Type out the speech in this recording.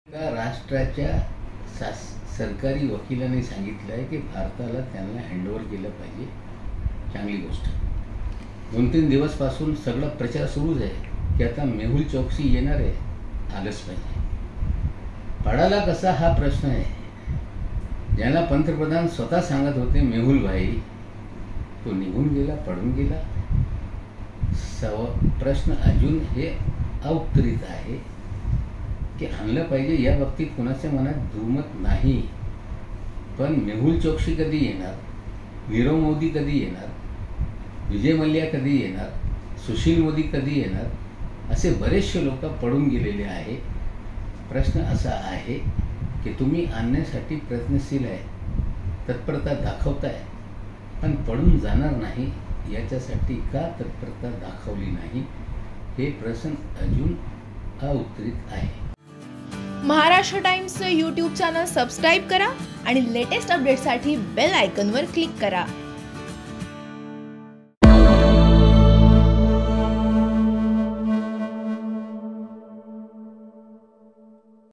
राष्ट्राच्या सरकारी वकिलांनी सांगितलं आहे की भारताला त्यांना हँडओव्हर केलं पाहिजे. चांगली गोष्ट. 2-3 दिवसपासून सगळा प्रचार सुरूच आहे की आता मेहुल चोक्सी येणार आहे, आलंच पाहिजे. पडाला कसा हा प्रश्न आहे. ज्याला पंतप्रधान स्वतः सांगत होते मेहुल भाई, तो निघून गेला, पडून गेला. प्रश्न अजून हे अउत्तरित आहे की आणलं पाहिजे. या बाबतीत कुणाच्या मनात दुमत नाही. पण मेहुल चोक्सी कधी येणार, नीरव मोदी कधी येणार, विजय मल्ल्या कधी येणार, सुशील मोदी कधी येणार, असे बरेचसे लोक पडून गेलेले आहे. प्रश्न असा आहे की तुम्ही आणण्यासाठी प्रयत्नशील आहे, तत्परता दाखवताय, पण पडून जाणार नाही याच्यासाठी का तत्परता दाखवली नाही, हे प्रश्न अजून अउत्तरित आहे. महाराष्ट्र टाइम्सचं यूट्यूब चॅनल सबस्क्राईब करा आणि लेटेस्ट अपडेटसाठी बेल आयकॉनवर क्लिक करा.